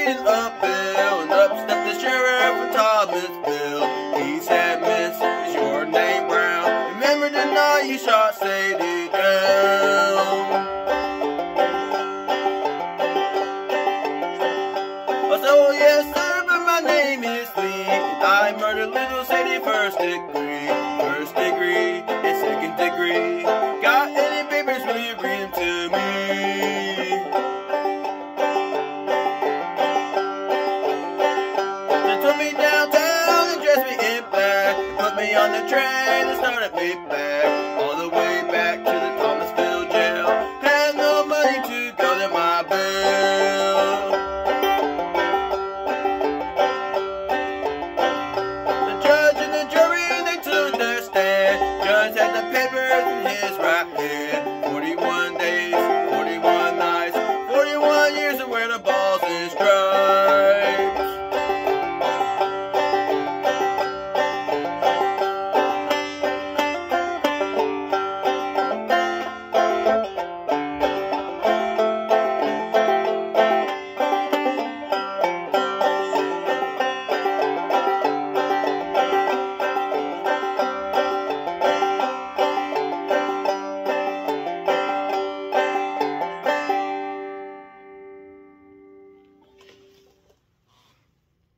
reading a bill, and up stepped the sheriff from Thomasville. He said, "Miss, is your name Brown? Remember the night you shot Sadie down?" I said, "Oh yes sir, but my name is Lee, and I murdered little Sadie first degree and second degree. Got any papers, will you read them to me?" They took me downtown and dressed me in black, put me on the train and started me back.